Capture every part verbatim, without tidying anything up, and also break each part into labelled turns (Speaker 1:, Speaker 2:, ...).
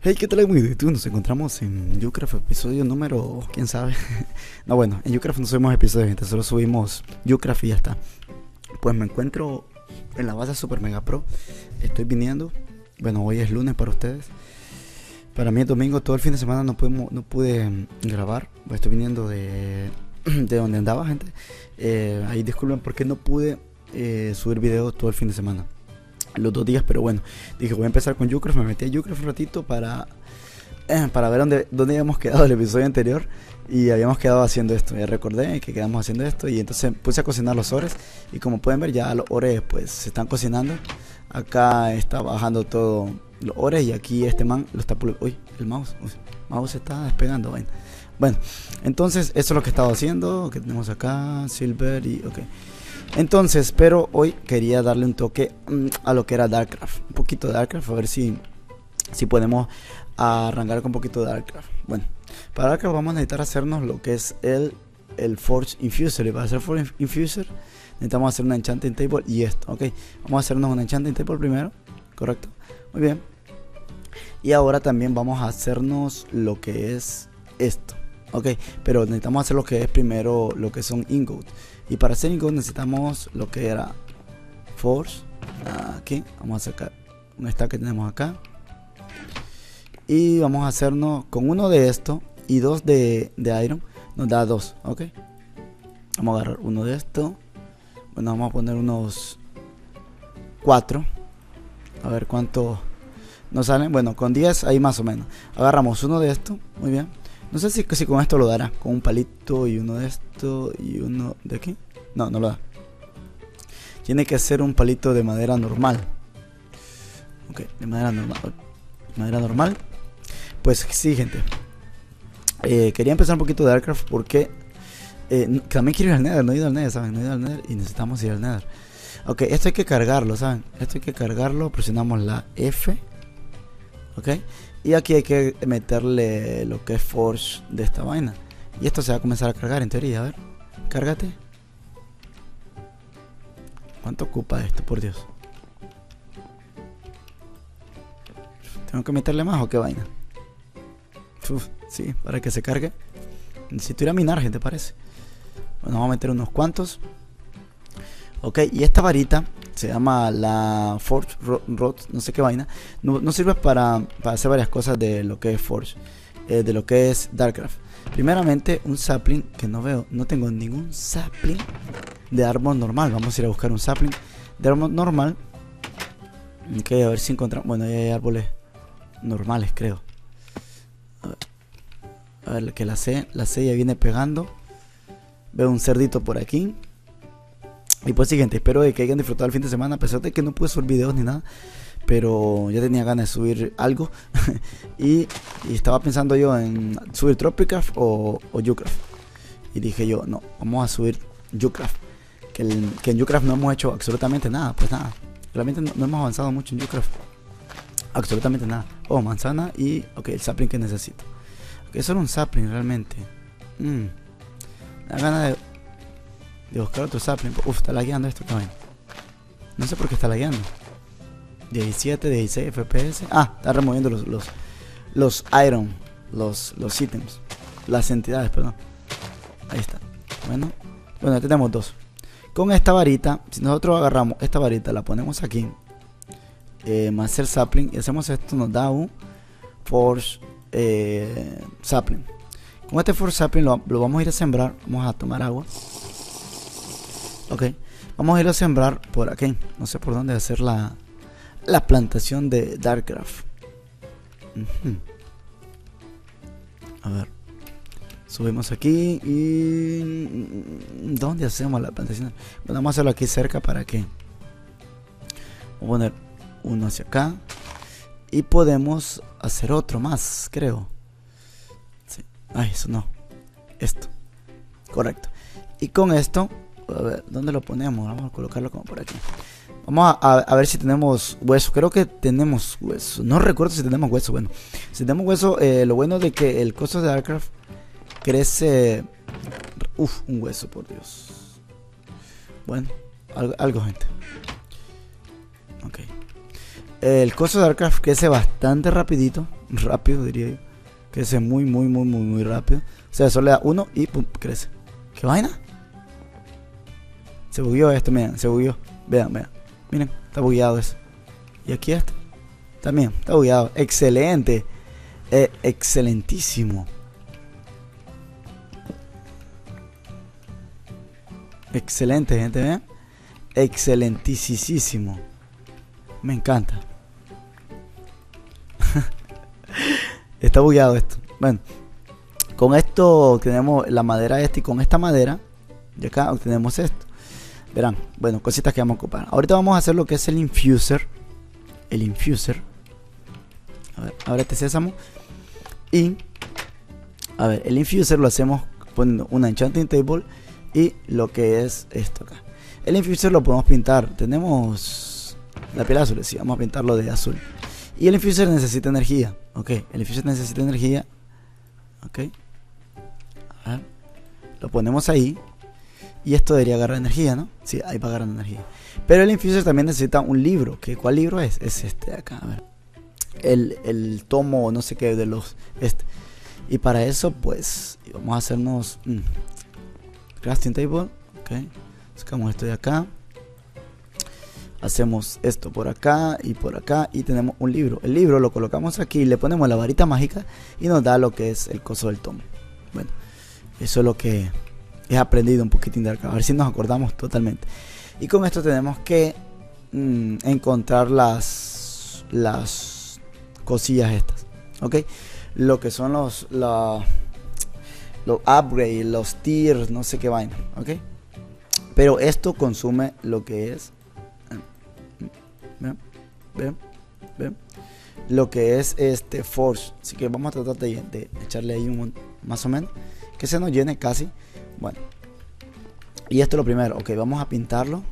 Speaker 1: Hey, ¿qué tal amigos? Tú nos encontramos en Ucraft, episodio número, quién sabe. No, bueno, en Ucraft no subimos episodios, gente, solo subimos Ucraft y ya está. Pues me encuentro en la base Super Mega Pro. Estoy viniendo. Bueno, hoy es lunes para ustedes. Para mí es domingo, todo el fin de semana no, pudimos, no pude grabar. Pues estoy viniendo de, de donde andaba, gente. Eh, ahí disculpen porque no pude eh, subir videos todo el fin de semana. Los dos días, pero bueno, dije voy a empezar con Ucraft. Me metí a Ucraft un ratito para eh, para ver dónde, dónde habíamos quedado el episodio anterior. Y habíamos quedado haciendo esto, ya recordé que quedamos haciendo esto. Y entonces puse a cocinar los ores. Y como pueden ver ya los ores pues se están cocinando. Acá está bajando todo los ores. Y aquí este man lo está pul- Uy, el mouse, uy, mouse se está despegando. Bueno, bueno, entonces eso es lo que estaba haciendo. Que tenemos acá, Silver y ok. Entonces, pero hoy quería darle un toque mmm, a lo que era Darkcraft. Un poquito de Darkcraft, a ver si, si podemos arrancar con un poquito de Darkcraft. Bueno, para Darkcraft vamos a necesitar hacernos lo que es el, el Forge Infuser. Y para hacer Forge Infuser necesitamos hacer una Enchanting Table y esto, ok. Vamos a hacernos una Enchanting Table primero, correcto, muy bien. Y ahora también vamos a hacernos lo que es esto, ok. Pero necesitamos hacer lo que es primero, lo que son ingots. Y para hacer ingot necesitamos lo que era Forge. Aquí vamos a sacar un stack que tenemos acá. Y vamos a hacernos con uno de estos y dos de, de iron. Nos da dos, ok. Vamos a agarrar uno de estos. Bueno, vamos a poner unos cuatro. A ver cuánto nos salen. Bueno, con diez ahí más o menos. Agarramos uno de estos, muy bien. No sé si, si con esto lo dará. Con un palito y uno de esto y uno de aquí. No, no lo da. Tiene que ser un palito de madera normal. Ok, de madera normal. Madera normal. Pues sí, gente. Eh, quería empezar un poquito de Darkcraft porque eh, también quiero ir al Nether. No he ido al Nether, ¿saben? No he ido al Nether y necesitamos ir al Nether. Ok, esto hay que cargarlo, ¿saben? Esto hay que cargarlo. Presionamos la F. Ok. Y aquí hay que meterle lo que es Forge de esta vaina. Y esto se va a comenzar a cargar en teoría. A ver, cárgate. ¿Cuánto ocupa esto, por Dios? ¿Tengo que meterle más o qué vaina? Uf, sí, para que se cargue. Necesito ir a minar, gente, parece. Bueno, vamos a meter unos cuantos. Ok, y esta varita se llama la Forge Rod, no sé qué vaina. No, no sirve para, para hacer varias cosas de lo que es Forge, eh, de lo que es Darkcraft. Primeramente, un sapling que no veo, no tengo ningún sapling de árbol normal. Vamos a ir a buscar un sapling de árbol normal. Ok, a ver si encontramos. Bueno, ya hay árboles normales, creo. A ver, a ver que la C, la C ya viene pegando. Veo un cerdito por aquí. Y pues siguiente, espero de que hayan disfrutado el fin de semana. A pesar de que no pude subir videos ni nada, pero ya tenía ganas de subir algo. y, y estaba pensando yo en subir Tropicraft o, o Ucraft. Y dije yo, no, vamos a subir Ucraft. Que, el, que en Ucraft no hemos hecho absolutamente nada. Pues nada, realmente no, no hemos avanzado mucho en Ucraft. Absolutamente nada. Oh, manzana y, ok, el sapling que necesito. Ok, solo un sapling realmente. mm. Me da ganas de de buscar otro sapling. Uf, está lagueando esto también. No sé por qué está lagueando. diecisiete, dieciséis F P S. Ah, está removiendo los los, los iron. Los, los ítems. Las entidades, perdón. Ahí está. Bueno. Bueno, ya tenemos dos. Con esta varita, si nosotros agarramos esta varita, la ponemos aquí. Eh, más el sapling. Y hacemos esto, nos da un Force eh, sapling. Con este Force sapling lo, lo vamos a ir a sembrar. Vamos a tomar agua. Ok, vamos a ir a sembrar por aquí. No sé por dónde hacer la, la plantación de Darkcraft. uh-huh. A ver, subimos aquí y... ¿dónde hacemos la plantación? Bueno, vamos a hacerlo aquí cerca para que... Voy a poner uno hacia acá. Y podemos hacer otro más, creo. Sí. Ay, eso no. Esto. Correcto. Y con esto... A ver, ¿dónde lo ponemos? Vamos a colocarlo como por aquí. Vamos a, a, a ver si tenemos hueso. Creo que tenemos hueso. No recuerdo si tenemos hueso. Bueno, si tenemos hueso, eh, lo bueno de que el costo de Darkcraft crece. Uf, un hueso, por Dios. Bueno, algo, algo gente. Ok. El costo de Darkcraft crece bastante rapidito. rápido, diría yo. Crece muy, muy, muy, muy, muy rápido. O sea, solo le da uno y pum, crece. ¿Qué vaina? Se bugueó esto, miren, se bugueó. Vean, vean. Miren, está bugueado eso. Y aquí este. También, está bugueado. Excelente. Eh, excelentísimo. Excelente, gente, ¿ven? Excelentísimo. Me encanta. Está bugueado esto. Bueno, con esto tenemos la madera esta y con esta madera de acá obtenemos esto. Verán, bueno, cositas que vamos a ocupar. Ahorita vamos a hacer lo que es el infuser. El infuser. A ver, ábrete sésamo. Y, a ver, el infuser lo hacemos poniendo una enchanting table y lo que es esto acá. El infuser lo podemos pintar. Tenemos la piel azul, sí, vamos a pintarlo de azul. Y el infuser necesita energía. Ok, el infuser necesita energía. Ok. A ver. Lo ponemos ahí. Y esto debería agarrar energía, ¿no? Sí, ahí va agarrando energía. Pero el infuser también necesita un libro. ¿Qué, ¿Cuál libro es? Es este de acá, a ver. El, el tomo, no sé qué, de los... Este. Y para eso, pues, vamos a hacernos... Mm, crafting table. Ok. Sacamos esto de acá. Hacemos esto por acá y por acá y tenemos un libro. El libro lo colocamos aquí, le ponemos la varita mágica y nos da lo que es el coso del tomo. Bueno, eso es lo que he aprendido un poquitín de acá. A ver si nos acordamos totalmente. Y con esto tenemos que mmm, encontrar las las cosillas estas. Ok, lo que son los la, los upgrades, los tiers, no sé qué vaina. Ok, pero esto consume lo que es Ven, ven, ven. Lo que es este force. Así que vamos a tratar de, de echarle ahí un más o menos que se nos llene casi. Bueno, y esto es lo primero. Ok, vamos a pintarlo.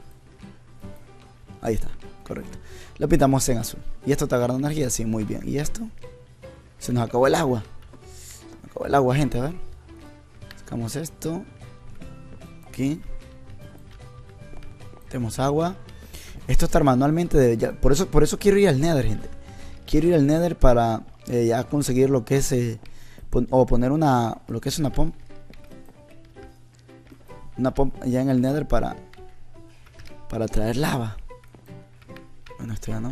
Speaker 1: Ahí está, correcto. Lo pintamos en azul. Y esto está agarrando energía, sí, muy bien. Y esto, se nos acabó el agua. Se nos acabó el agua, gente, a ver. Sacamos esto. Aquí tenemos agua. Esto está manualmente de, ya, por eso por eso quiero ir al Nether, gente. Quiero ir al Nether para eh, ya conseguir lo que es eh, pon, o poner una lo que es una pump. Una pump ya en el Nether para para traer lava. Bueno, esto ya no.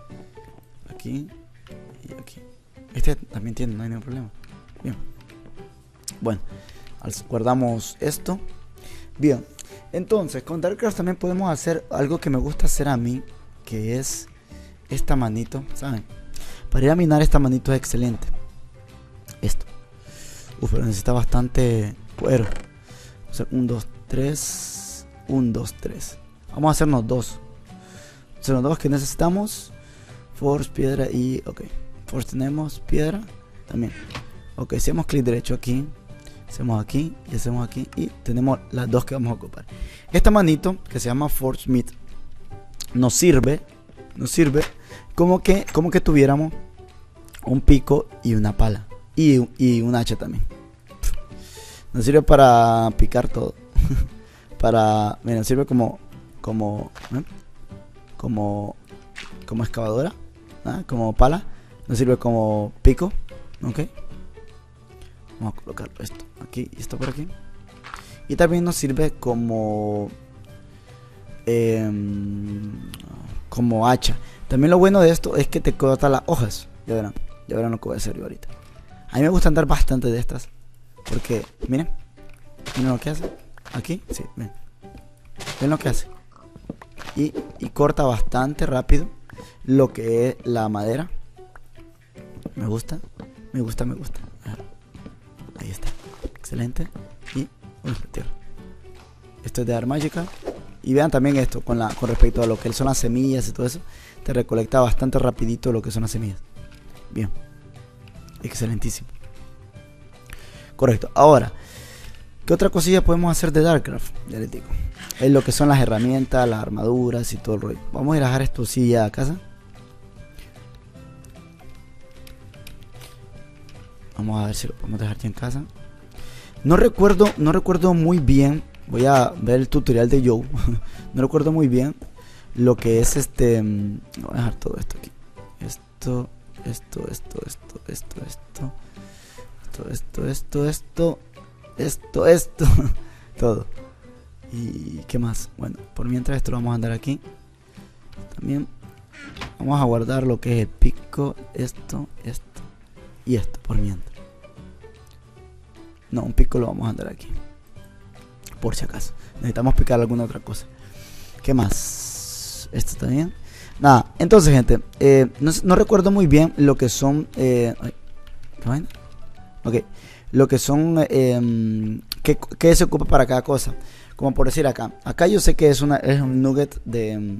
Speaker 1: Aquí y aquí. Este también tiene, no hay ningún problema. Bien. Bueno, guardamos esto. Bien. Entonces, con Darkcraft también podemos hacer algo que me gusta hacer a mí, que es esta manito, ¿saben? Para ir a minar esta manito es excelente. Esto. Uf, pero necesita bastante cuero. Vamos a hacer un, dos, tres. un, dos, tres. Vamos a hacernos dos. Son los dos que necesitamos. Force, piedra y... Ok. Force tenemos, piedra también. Ok, si hacemos clic derecho aquí. Hacemos aquí y hacemos aquí y tenemos las dos que vamos a ocupar. Esta manito que se llama Forge Smith nos sirve, nos sirve como que, como que tuviéramos un pico y una pala y, y un hacha también. Nos sirve para picar todo. Para, mira, nos sirve como, como, ¿eh? como, como excavadora, ¿eh? Como pala. Nos sirve como pico, ok. Vamos a colocar esto aquí y esto por aquí. Y también nos sirve como eh, como hacha. También lo bueno de esto es que te corta las hojas. Ya verán, ya verán lo que voy a hacer yo ahorita. A mí me gusta andar bastante de estas. Porque, miren, miren lo que hace. Aquí, sí, ven. Ven lo que hace. Y, y corta bastante rápido lo que es la madera. Me gusta, me gusta, me gusta. Ahí está, excelente. Y uy, tierra. Esto es de Art Magical. Y vean también esto con, la, con respecto a lo que son las semillas y todo eso. Te recolecta bastante rapidito lo que son las semillas. Bien, excelentísimo. Correcto, ahora ¿qué otra cosilla podemos hacer de Darkcraft? Ya les digo. Es lo que son las herramientas, las armaduras y todo el rollo. Vamos a ir a dejar esto sí ya a casa. Vamos a ver si lo podemos dejar ya en casa. No recuerdo, no recuerdo muy bien. Voy a ver el tutorial de Joe. No recuerdo muy bien lo que es este. Voy a dejar todo esto aquí. Esto, esto, esto, esto, esto, esto, esto, esto, esto, esto, esto, todo. ¿Y qué más? Bueno, por mientras esto lo vamos a andar aquí. También vamos a guardar lo que es el pico, esto, esto y esto por mientras. No, un pico lo vamos a andar aquí, por si acaso necesitamos picar alguna otra cosa. ¿Qué más? Esto también. Nada, entonces gente, eh, no, no recuerdo muy bien lo que son eh, ay, ¿qué vaina? Ok, lo que son eh, ¿qué, qué se ocupa para cada cosa? Como por decir acá, acá yo sé que es, una, es un nugget de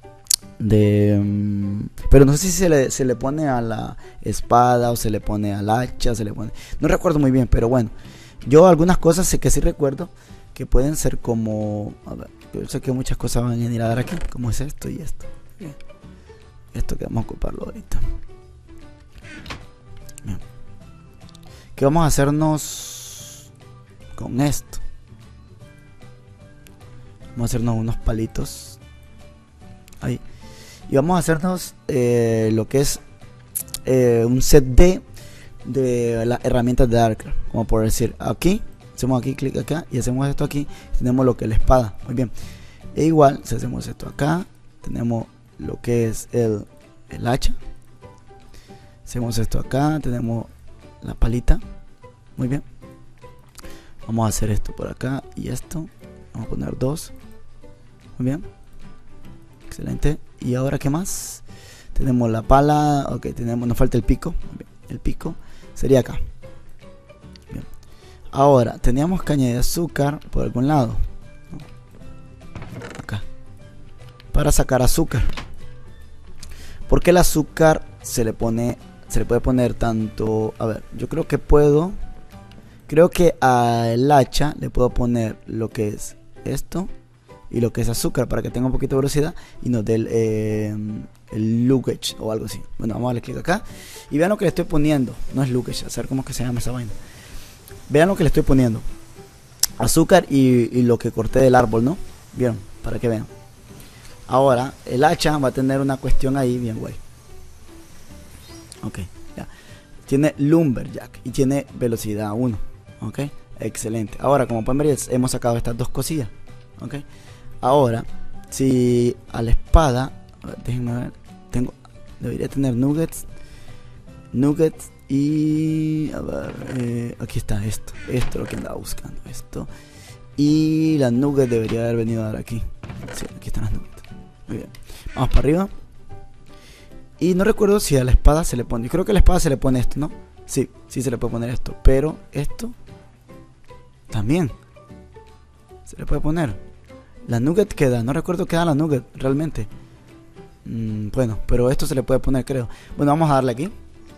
Speaker 1: de pero no sé si se le, se le pone a la espada o se le pone al hacha, se le pone, no recuerdo muy bien, pero bueno, yo algunas cosas sé que sí recuerdo que pueden ser como, a ver, yo sé que muchas cosas van a venir a dar aquí, como es esto y esto. Bien. Esto que vamos a ocuparlo ahorita. Bien. ¿Qué vamos a hacernos con esto? Vamos a hacernos unos palitos ahí. Y vamos a hacernos eh, lo que es eh, un set de de las herramientas de Darkrai. Como por decir, aquí hacemos aquí, clic acá y hacemos esto aquí. Tenemos lo que es la espada. Muy bien. E igual, si hacemos esto acá, tenemos lo que es el, el hacha. Hacemos esto acá, tenemos la palita. Muy bien. Vamos a hacer esto por acá y esto. Vamos a poner dos. Muy bien. Excelente. Y ahora, ¿qué más? Tenemos la pala. Ok, tenemos, nos falta el pico. Bien. El pico sería acá. Bien. Ahora, teníamos caña de azúcar por algún lado. Acá. Para sacar azúcar. Porque el azúcar se le pone, se le puede poner tanto, a ver, yo creo que puedo, creo que al hacha le puedo poner lo que es esto y lo que es azúcar para que tenga un poquito de velocidad y nos dé el, eh, el luggage o algo así. Bueno, vamos a darle clic acá y vean lo que le estoy poniendo. No es luggage, a saber cómo es que se llama esa vaina. Vean lo que le estoy poniendo. Azúcar y, y lo que corté del árbol, ¿no? Vieron, para que vean. Ahora, el hacha va a tener una cuestión ahí bien guay. Ok, ya. Tiene Lumberjack y tiene velocidad uno. Ok, excelente. Ahora, como pueden ver, hemos sacado estas dos cosillas. Ok. Ahora, si a la espada, a ver, déjenme ver, tengo, debería tener nuggets, nuggets y, a ver, eh, aquí está esto, esto es lo que andaba buscando, esto. Y la nugget debería haber venido a dar aquí. Sí, aquí están las nuggets. Muy bien. Vamos para arriba. Y no recuerdo si a la espada se le pone. Yo creo que a la espada se le pone esto, ¿no? Sí, sí se le puede poner esto. Pero esto también se le puede poner. La nugget queda. No recuerdo qué da la nugget realmente. Mm, bueno, pero esto se le puede poner, creo. Bueno, vamos a darle aquí.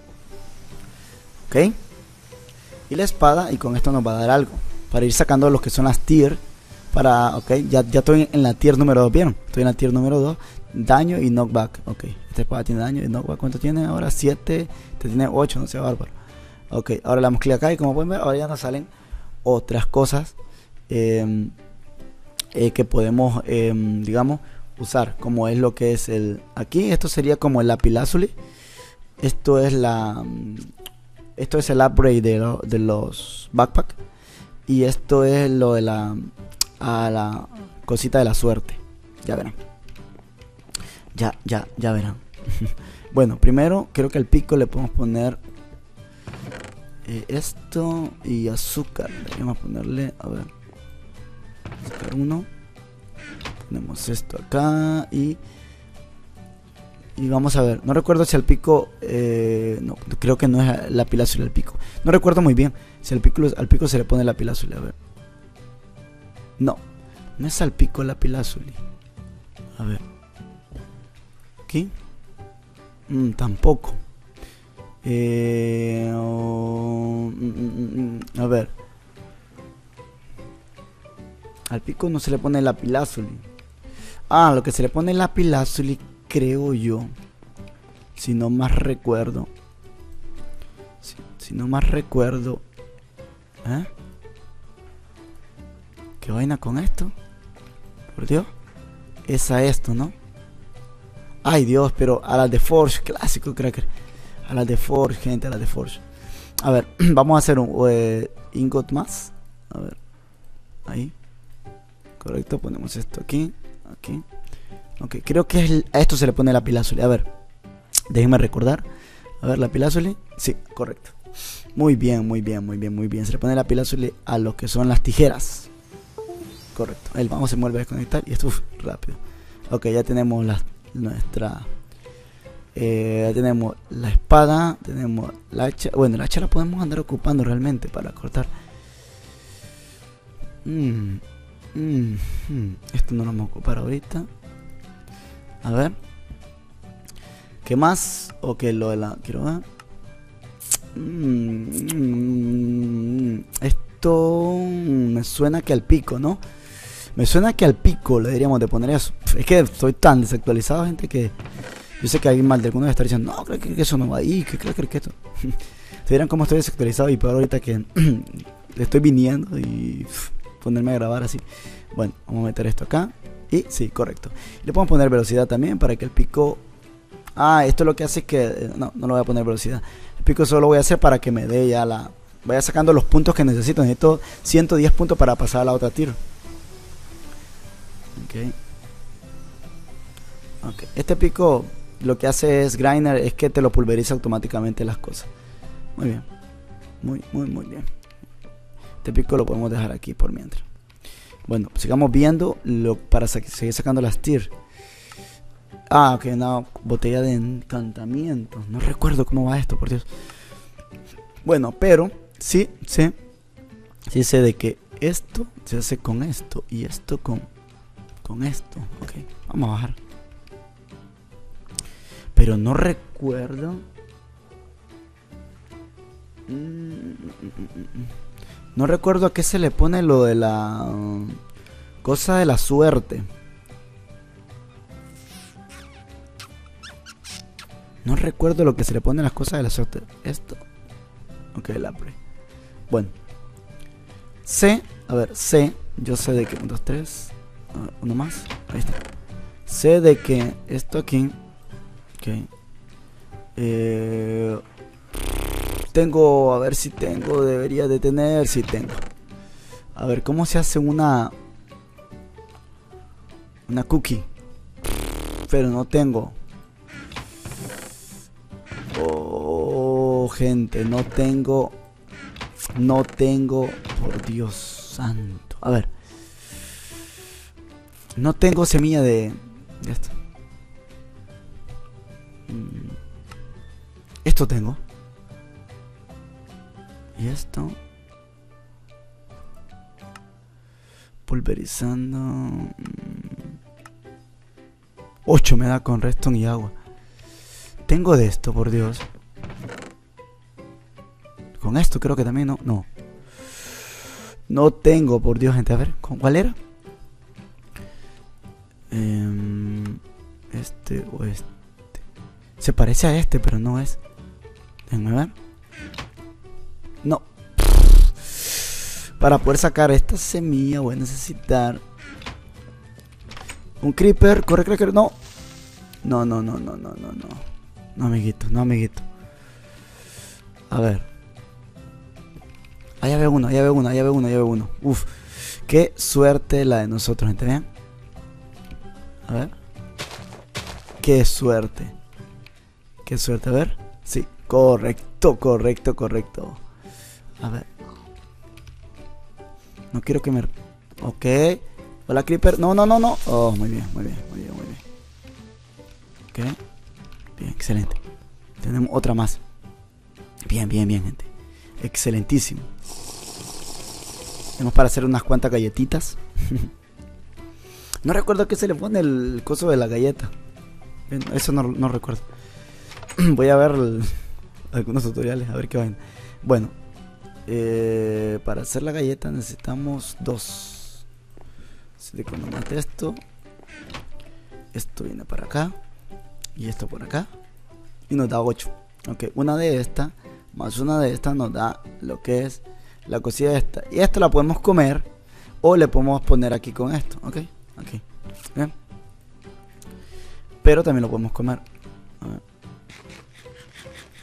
Speaker 1: Ok. Y la espada. Y con esto nos va a dar algo. Para ir sacando lo que son las tier. Para, ok, ya, ya estoy en la tier número dos, ¿vieron? Estoy en la tier número dos, daño y knockback. Ok, esta espada tiene daño y knockback. ¿Cuánto tiene ahora? siete, este tiene ocho, no sé, bárbaro. Ok, ahora le damos clic acá y como pueden ver, ahora ya nos salen otras cosas eh, eh, que podemos, eh, digamos, usar. Como es lo que es el, aquí, esto sería como el lapilázuli. Esto es la, esto es el upgrade de, lo, de los backpack. Y esto es lo de la, a la cosita de la suerte. Ya verán. Ya, ya, ya verán. Bueno, primero creo que al pico le podemos poner eh, esto y azúcar. Vamos a ponerle, a ver, azúcar uno. Ponemos esto acá y y vamos a ver. No recuerdo si al pico, eh, no, creo que no es la pilazuli al pico. No recuerdo muy bien si al pico, al pico se le pone la pilazuli. A ver. No, no es al pico la pilazuli. A ver. Aquí. Mm, tampoco. Eh, oh, mm, mm, mm, a ver. Al pico no se le pone la pilazuli. Ah, lo que se le pone la pilazuli, creo yo, si no más recuerdo, si, si no más recuerdo, ¿eh? ¿Qué vaina con esto? Por Dios, es a esto, ¿no? Ay Dios, pero a la de Forge clásico, cracker, A las de Forge, gente, a las de Forge. A ver, vamos a hacer un eh, ingot más. A ver, ahí. Correcto, ponemos esto aquí. Aquí. Ok, creo que es el, a esto se le pone la pilázuli. A ver, déjenme recordar. A ver, la pilázuli. Sí, correcto. Muy bien, muy bien, muy bien, muy bien. Se le pone la pilázuli a lo que son las tijeras. Correcto. El vamos se vuelve a desconectar y esto uf, rápido. Ok, ya tenemos la, nuestra... Eh, ya tenemos la espada, tenemos la hacha. Bueno, la hacha la podemos andar ocupando realmente para cortar. Mm, mm, mm. Esto no lo vamos a ocupar ahorita. A ver. ¿Qué más? Ok, lo de la... Quiero ver. Mm, mm, esto me suena que al pico, ¿no? Me suena que al pico le diríamos de poner eso. Es que estoy tan desactualizado, gente, que yo sé que alguien mal de alguno está diciendo, no, creo que eso no va ahí, que creo que esto. Se dirán cómo estoy desactualizado y peor ahorita que le estoy viniendo y pff, ponerme a grabar así. Bueno, vamos a meter esto acá. Y sí, correcto. Le podemos poner velocidad también para que el pico... Ah, esto lo que hace es que... No, no lo voy a poner velocidad. El pico solo lo voy a hacer para que me dé ya la... Vaya sacando los puntos que necesito. Necesito ciento diez puntos para pasar a la otra tiro. Ok. Ok. Este pico lo que hace es grinder, es que te lo pulveriza automáticamente las cosas. Muy bien. Muy, muy, muy bien. Este pico lo podemos dejar aquí por mientras. Bueno, sigamos viendo lo, para sa seguir sacando las tier. Ah, ok, una botella de encantamiento. No recuerdo cómo va esto, por Dios. Bueno, pero sí, sí. Sí sé de que esto se hace con esto y esto con, con esto. Ok, vamos a bajar. Pero no recuerdo. No recuerdo a qué se le pone lo de la uh, cosa de la suerte. No recuerdo lo que se le pone a las cosas de la suerte. Esto. Ok, la pre. Bueno. Sé. A ver, sé. Yo sé de que... un, dos, tres. Uh, uno más. Ahí está. Sé de que esto aquí. Ok. Eh... Tengo, a ver si tengo, debería de tener, si tengo. A ver, ¿cómo se hace una una cookie? Pero no tengo. Oh, gente, no tengo. No tengo, por Dios santo. A ver. No tengo semilla de, de esto. Esto tengo. Y esto. Pulverizando. ocho me da con redstone y agua. Tengo de esto, por Dios. Con esto creo que también no. No. No tengo, por Dios, gente. A ver, ¿con cuál era? Eh, este o este. Se parece a este, pero no es. Déjenme ver. No. Para poder sacar esta semilla voy a necesitar un creeper. Corre, creeper. No. No, no, no, no, no, no, no. No, amiguito, no, amiguito. A ver. Allá veo uno, allá veo uno, allá veo uno, allá veo uno. Uf. Qué suerte la de nosotros, gente. Vean. A ver. Qué suerte. Qué suerte. A ver. Sí. Correcto, correcto, correcto. A ver. No quiero que me... Ok. Hola, creeper. No, no, no, no. Oh, muy bien, muy bien, muy bien, muy bien. Ok. Bien, excelente. Tenemos otra más. Bien, bien, bien, gente. Excelentísimo. Tenemos para hacer unas cuantas galletitas. No recuerdo a qué se le pone el coso de la galleta. Eso no, no recuerdo. Voy a ver el, algunos tutoriales, a ver qué van. Bueno. Eh, para hacer la galleta necesitamos dos. Silicona más de esto. Esto viene para acá. Y esto por acá. Y nos da ocho. Ok, una de estas más una de estas nos da lo que es la cosilla esta. Y esta la podemos comer o le podemos poner aquí con esto. Ok, aquí. Bien. Pero también lo podemos comer. A ver. Bien.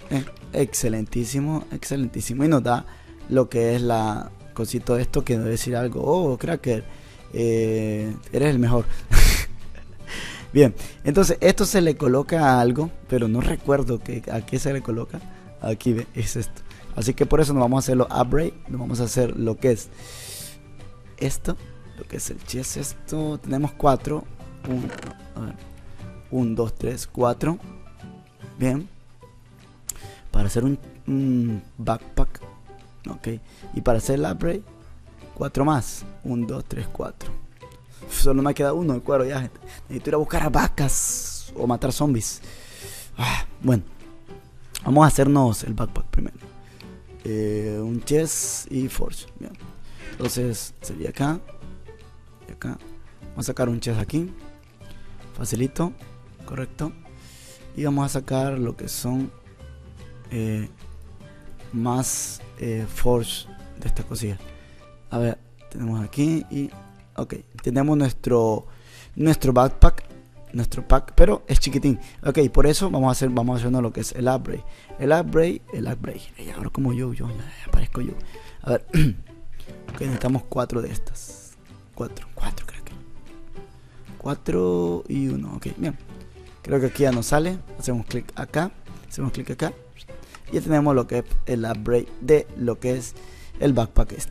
Speaker 1: excelentísimo, excelentísimo. Y nos da lo que es la cosito de esto, que debe decir algo. Oh, Cracker, eh, eres el mejor. Bien, entonces esto se le coloca a algo, pero no recuerdo que, a qué se le coloca. Aquí ve, es esto. Así que por eso nos vamos a hacer los upgrade. Nos vamos a hacer lo que es esto, lo que es el chest. Esto tenemos cuatro. Un, a ver, un, dos, tres, cuatro. Bien. Para hacer un, un backpack. Ok. Y para hacer el upgrade, cuatro más. Un, dos, tres, cuatro. Solo me queda uno de cuero ya, gente. Necesito ir a buscar a vacas o matar zombies. Ah, bueno, vamos a hacernos el backpack primero. Eh, un chest y forge. Bien. Entonces sería acá y acá. Vamos a sacar un chest aquí. Facilito, correcto. Y vamos a sacar lo que son eh, más eh, forge de esta cosilla. A ver, tenemos aquí y ok, tenemos nuestro nuestro backpack, nuestro pack, pero es chiquitín. Ok, por eso vamos a hacer, vamos a hacernos lo que es el upgrade, el upgrade, el upgrade. Y ahora como yo, yo, ya aparezco yo. A ver, ok, necesitamos cuatro de estas, cuatro, cuatro creo que, cuatro y uno. Ok, bien. Creo que aquí ya nos sale. Hacemos clic acá, hacemos clic acá y ya tenemos lo que es el upgrade de lo que es el backpack este.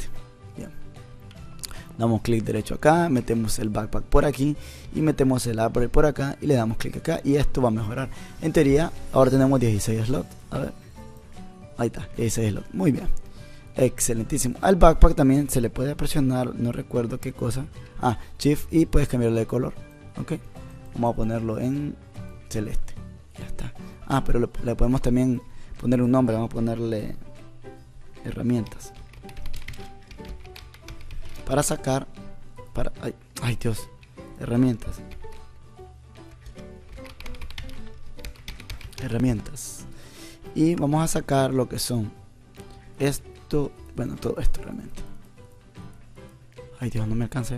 Speaker 1: Damos clic derecho acá, metemos el backpack por aquí y metemos el upgrade por acá y le damos clic acá y esto va a mejorar. En teoría, ahora tenemos dieciséis slots. A ver, ahí está, dieciséis slots. Muy bien, excelentísimo. Al backpack también se le puede presionar, no recuerdo qué cosa. Ah, shift y puedes cambiarle de color. Ok, vamos a ponerlo en celeste. Ya está. Ah, pero le, le podemos también poner un nombre. Vamos a ponerle herramientas. Para sacar, para, ay, ay Dios, herramientas, herramientas, y vamos a sacar lo que son esto, bueno, todo esto realmente. Ay Dios, no me alcanza.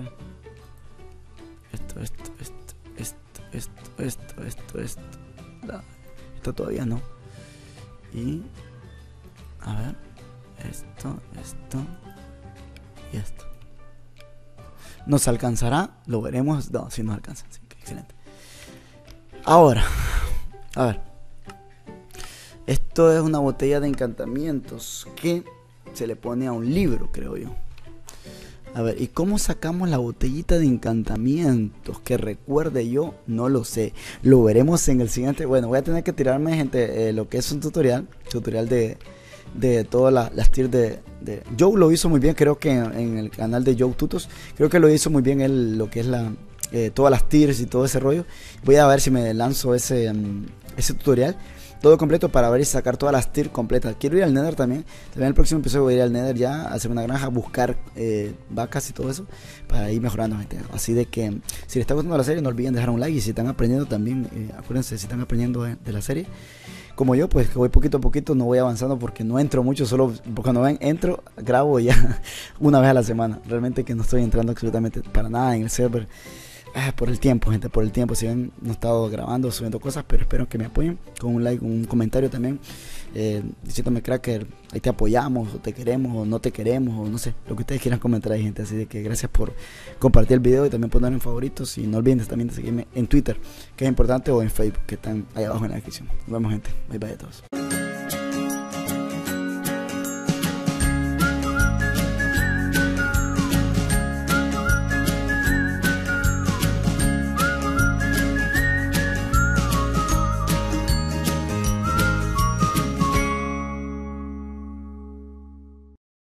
Speaker 1: Esto, esto, esto, esto, esto, esto, esto, esto, la, esto todavía no. Y, a ver, esto, esto y esto. ¿Nos alcanzará? Lo veremos. No, si nos alcanza. Sí, excelente. Ahora, a ver. Esto es una botella de encantamientos que se le pone a un libro, creo yo. A ver, ¿y cómo sacamos la botellita de encantamientos? Que recuerde yo, no lo sé. Lo veremos en el siguiente. Bueno, voy a tener que tirarme, gente, eh, lo que es un tutorial. Tutorial de... de todas la, las tiers de, de Joe lo hizo muy bien, creo que en, en el canal de Joe Tutos, creo que lo hizo muy bien él, lo que es la eh, todas las tiers y todo ese rollo. Voy a ver si me lanzo ese um, ese tutorial todo completo para ver y sacar todas las tiers completas. Quiero ir al Nether también. También el próximo episodio voy a ir al Nether ya, a hacer una granja, buscar eh, vacas y todo eso para ir mejorando, gente. Así de que si les está gustando la serie, no olviden dejar un like, y si están aprendiendo también, eh, acuérdense, si están aprendiendo de, de la serie como yo, pues que voy poquito a poquito, no voy avanzando porque no entro mucho, solo cuando ven, entro, grabo ya una vez a la semana. Realmente que no estoy entrando absolutamente para nada en el server. Ah, por el tiempo, gente, por el tiempo. Si ven, no he estado grabando, subiendo cosas, pero espero que me apoyen con un like, un comentario también, eh, diciéndome, Cracker, ahí te apoyamos, o te queremos, o no te queremos, o no sé, lo que ustedes quieran comentar ahí, gente. Así de que gracias por compartir el video y también poner en favoritos, y no olviden también de seguirme en Twitter, que es importante, o en Facebook, que están ahí abajo en la descripción. Nos vemos, gente. Bye bye a todos.